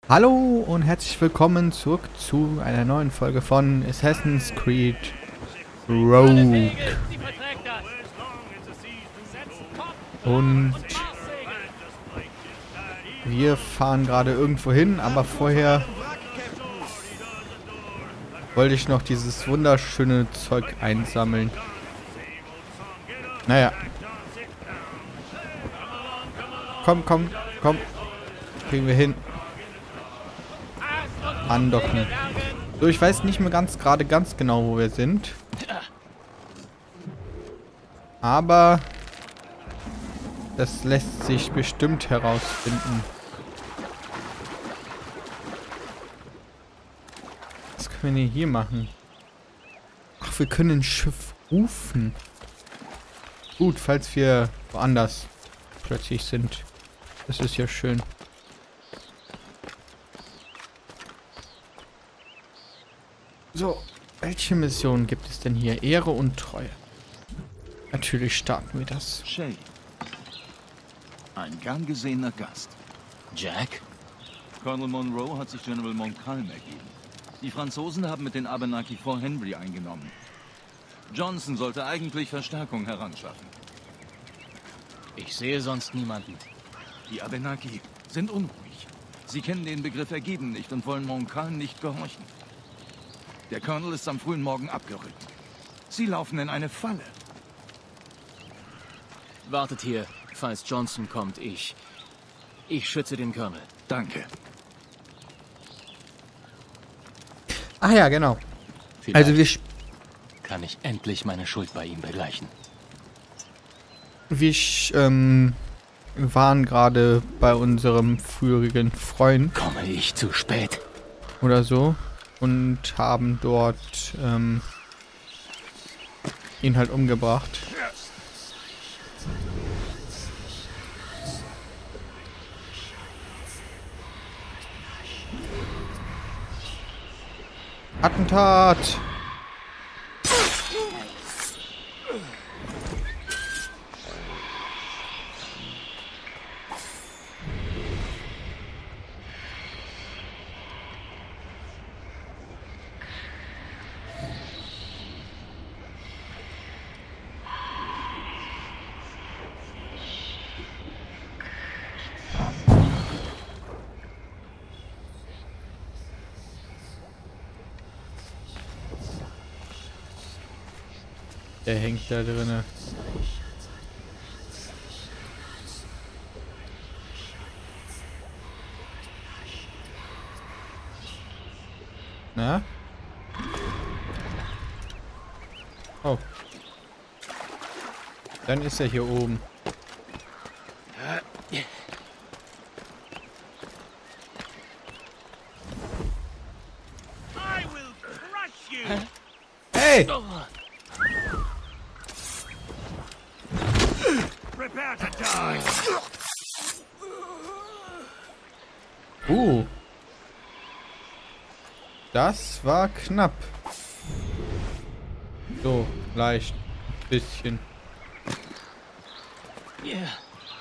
Hallo und herzlich willkommen zurück zu einer neuen Folge von Assassin's Creed Rogue. Und wir fahren gerade irgendwo hin, aber vorher wollte ich noch dieses wunderschöne Zeug einsammeln. Naja. Komm. Kriegen wir hin. Andocken. So, ich weiß nicht mehr ganz genau, wo wir sind. Aber das lässt sich bestimmt herausfinden. Was können wir denn hier machen? Ach, wir können ein Schiff rufen. Gut, falls wir woanders plötzlich sind. Das ist ja schön. So, welche Mission gibt es denn hier? Ehre und Treue. Natürlich starten wir das. Shay. Ein gern gesehener Gast. Jack? Colonel Monroe hat sich General Montcalm ergeben. Die Franzosen haben mit den Abenaki Fort Henry eingenommen. Johnson sollte eigentlich Verstärkung heranschaffen. Ich sehe sonst niemanden. Die Abenaki sind unruhig. Sie kennen den Begriff Ergeben nicht und wollen Montcalm nicht gehorchen. Der Colonel ist am frühen Morgen abgerückt. Sie laufen in eine Falle. Wartet hier, falls Johnson kommt. Ich schütze den Colonel. Danke. Ach ja, genau. Vielleicht Also kann ich endlich meine Schuld bei ihm begleichen. wir waren gerade bei unserem früheren Freund Komme ich zu spät? oder so und haben dort ihn halt umgebracht. Attentat! Der hängt da drinne. Na? Oh. Dann ist er hier oben. Hey! Das war knapp. So, leicht. Bisschen. Yeah.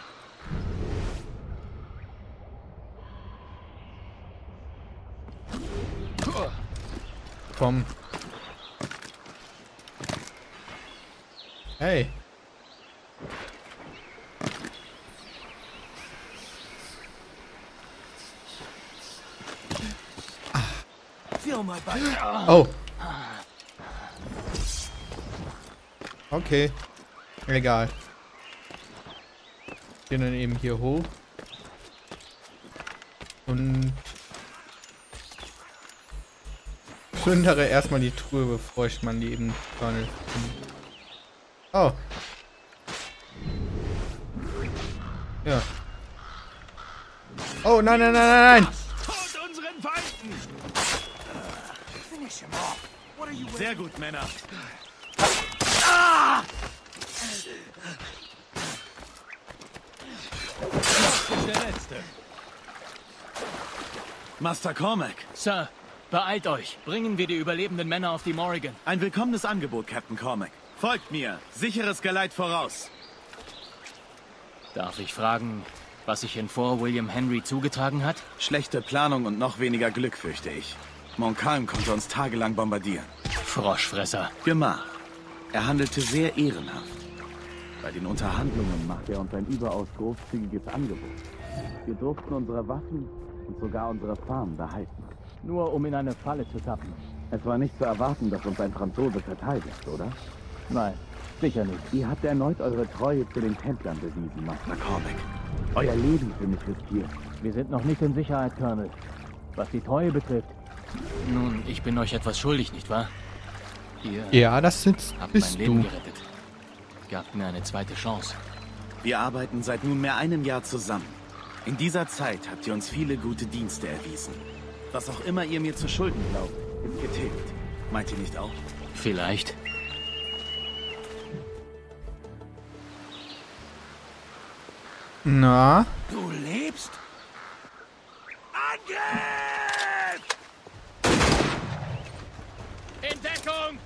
Komm. Hey. Oh. Okay. Egal. Gehen dann eben hier hoch. Und plündere erstmal die Truhe, bevor ich mal die eben finde. Oh. Ja. Oh, nein. Sehr gut, Männer. Der Letzte. Master Cormac. Sir, beeilt euch. Bringen wir die überlebenden Männer auf die Morrigan. Ein willkommenes Angebot, Captain Cormac. Folgt mir. Sicheres Geleit voraus. Darf ich fragen, Was sich in Fort William Henry zugetragen hat? Schlechte Planung und noch weniger Glück, fürchte ich. Montcalm konnte uns tagelang bombardieren. Froschfresser. Gemach. Er handelte sehr ehrenhaft. Bei den Unterhandlungen machte er uns ein überaus großzügiges Angebot. Wir durften unsere Waffen und sogar unsere Farmen behalten. Nur um in eine Falle zu tappen. Es war nicht zu erwarten, dass uns ein Franzose verteidigt, oder? Nein, sicher nicht. Ihr habt erneut eure Treue zu den Templern bewiesen, Master Cormac. Euer Leben für mich riskiert. Wir sind noch nicht in Sicherheit, Colonel. Was die Treue betrifft. Nun, ich bin euch etwas schuldig, nicht wahr? Ihr Ja, das habt mein bist Leben du. gerettet. Gabt mir eine zweite Chance. Wir arbeiten seit nunmehr einem Jahr zusammen. In dieser Zeit habt ihr uns viele gute Dienste erwiesen. Was auch immer ihr mir zu schulden glaubt, ist getilgt. Meint ihr nicht auch? Vielleicht. Na? Du lebst? Angriff! In Deckung!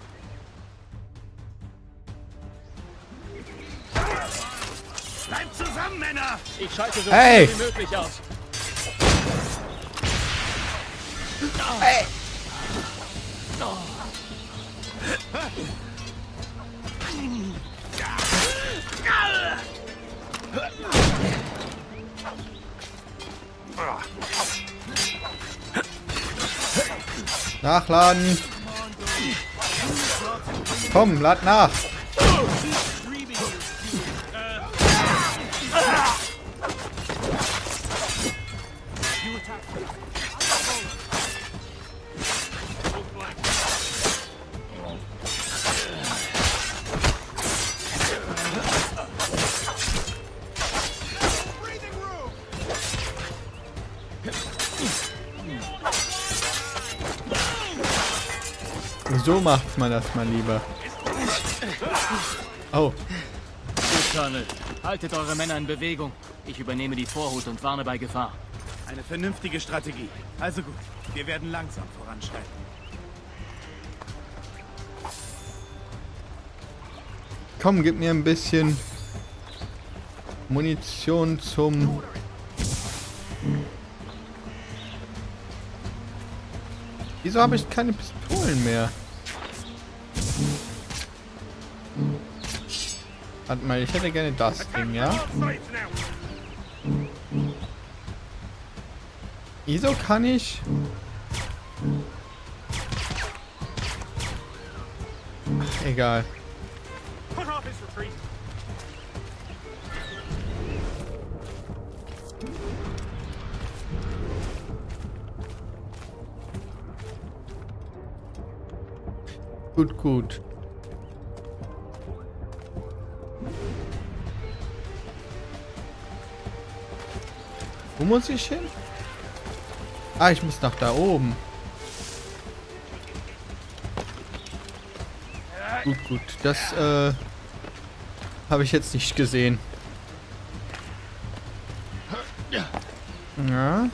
Bleibt zusammen, Männer! Ich schalte so Hey! viel wie möglich aus. Nachladen. Komm, lad nach. So macht man das mal lieber. Oh. Gut, Colonel. Haltet eure Männer in Bewegung. Ich übernehme die Vorhut und warne bei Gefahr. Eine vernünftige Strategie. Also gut, wir werden langsam voranschreiten. Komm, gib mir ein bisschen Munition zum... Wieso habe ich keine Pistolen mehr? Warte mal, ich hätte gerne das Ding, ja? Wieso kann ich... Ach, egal. Gut, gut. Wo muss ich hin? Ah, ich muss nach da oben. Gut, gut. Das, habe ich jetzt nicht gesehen. Ja.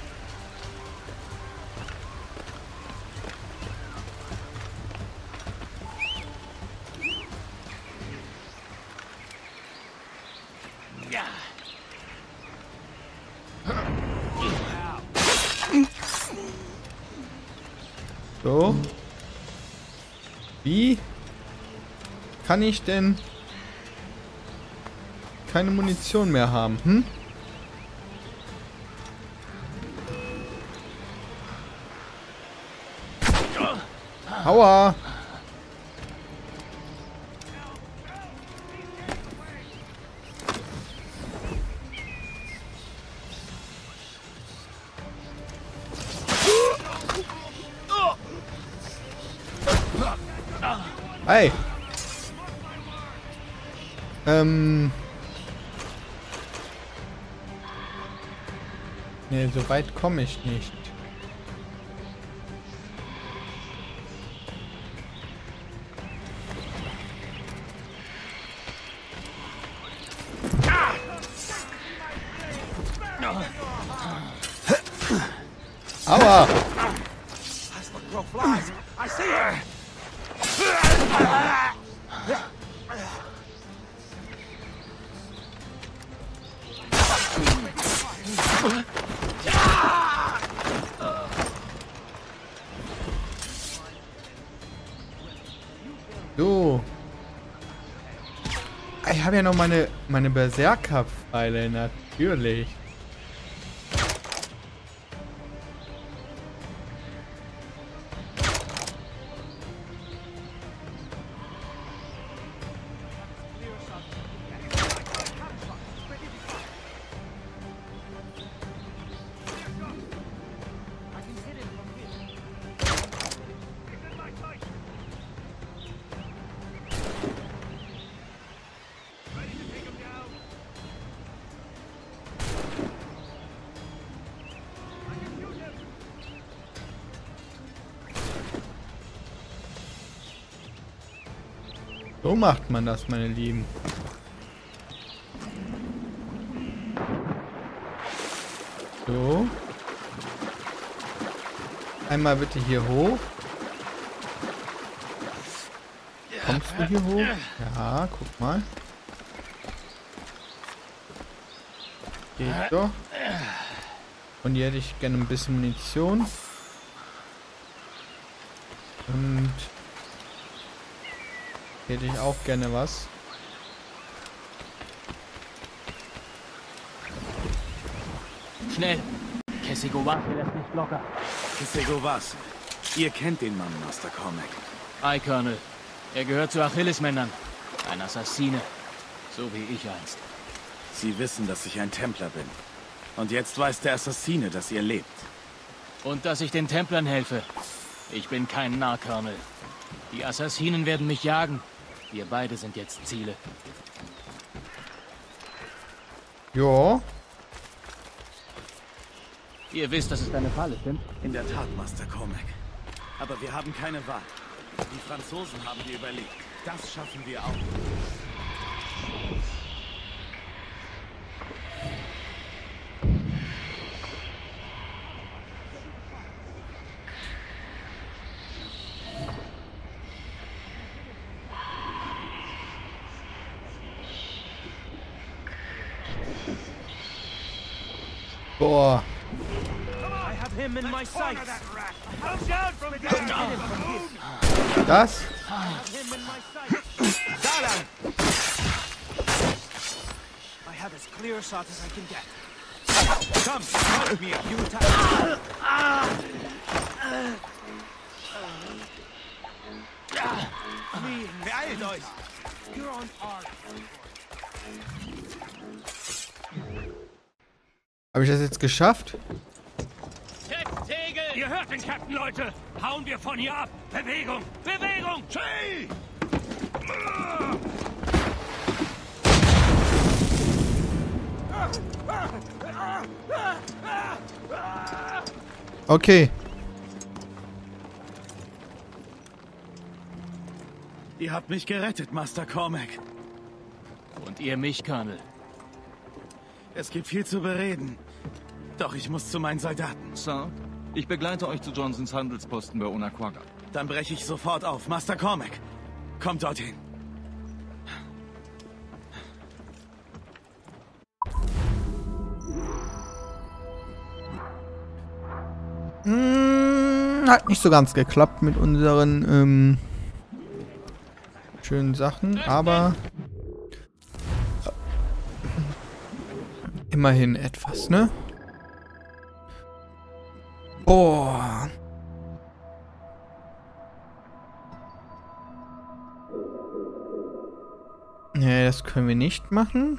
So. Wie kann ich denn keine Munition mehr haben? Hm? Aua! Hey! Nee, so weit komme ich nicht. Aua! habe ja noch meine Berserker-Pfeile, natürlich. So macht man das, meine Lieben. So. Einmal bitte hier hoch. Kommst du hier hoch? Ja, guck mal. Geht doch. Und hier hätte ich gerne ein bisschen Munition. Und hätte ich auch gerne was. Schnell! Kesegowase lässt nicht locker. Kesegowase. Ihr kennt den Mann, Master Cormac. Aye, Colonel. Er gehört zu Achillesmännern. Ein Assassine. So wie ich einst. Sie wissen, dass ich ein Templer bin. Und jetzt weiß der Assassine, dass ihr lebt. Und dass ich den Templern helfe. Ich bin kein Narr, Colonel. Die Assassinen werden mich jagen. Wir beide sind jetzt Ziele. Ja. Ihr wisst, dass es eine Falle sind? In der Tat, Master Cormac. Aber wir haben keine Wahl. Die Franzosen haben wir überlebt. Das schaffen wir auch. Boah. Das? Beeilt euch! Habe ich das jetzt geschafft? Tegel! Ihr hört den Captain, Leute! Hauen wir von hier ab! Bewegung! Bewegung! Schei! Okay. Ihr habt mich gerettet, Master Cormac. Und ihr mich, Colonel. Es gibt viel zu bereden. Doch ich muss zu meinen Soldaten. Sir, ich begleite euch zu Johnsons Handelsposten bei Onaqua. Dann breche ich sofort auf. Master Cormac, kommt dorthin. Hat nicht so ganz geklappt mit unseren schönen Sachen, aber immerhin etwas, ne? Boah. Nee, das können wir nicht machen.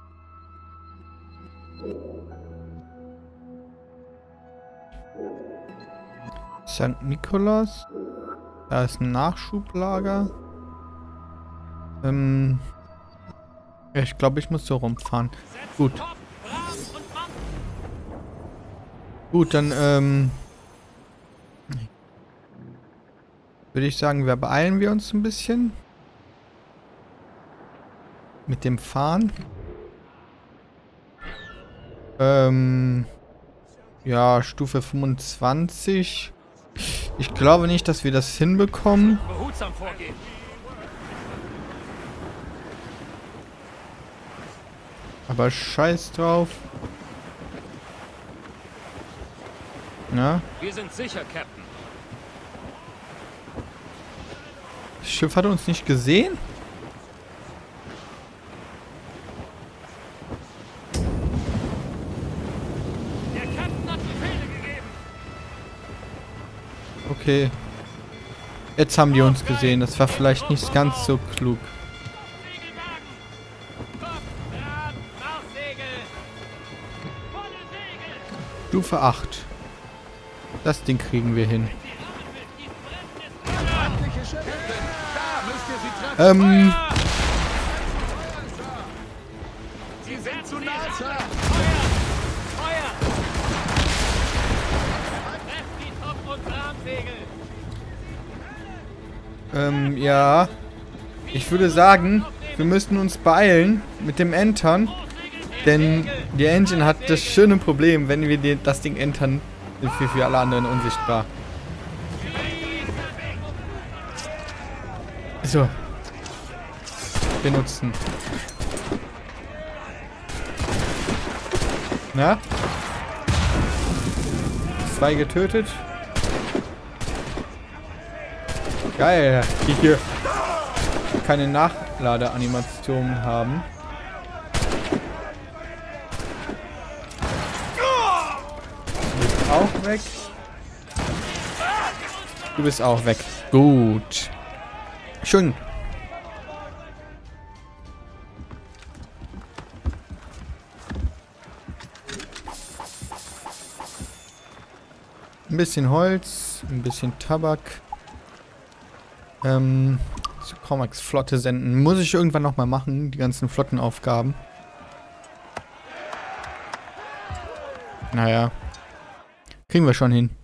St. Nikolaus. Da ist ein Nachschublager. Ich glaube, ich muss so rumfahren. Gut. Gut, dann würde ich sagen, wir beeilen wir uns ein bisschen. Mit dem Fahren. Ja, Stufe 25. Ich glaube nicht, dass wir das hinbekommen. Behutsam vorgehen. Aber scheiß drauf. Na? Wir sind sicher, Captain. Das Schiff hat uns nicht gesehen? Okay. Jetzt haben die uns gesehen. Das war vielleicht nicht ganz so klug. Stufe 8. Das Ding kriegen wir hin. Sie sind zu nah, Sir. Ja. Ich würde sagen, wir müssen uns beeilen mit dem Entern. Denn die Engine hat das schöne Problem, wenn wir das Ding entern, sind wir für alle anderen unsichtbar. So. Benutzen. Na? 2 getötet. Geil, die hier keine Nachladeanimationen haben. Du bist auch weg. Du bist auch weg. Gut. Schön. Ein bisschen Holz, ein bisschen Tabak. Zu Cormacs Flotte senden. Muss ich irgendwann nochmal machen, die ganzen Flottenaufgaben. Naja. Kriegen wir schon hin.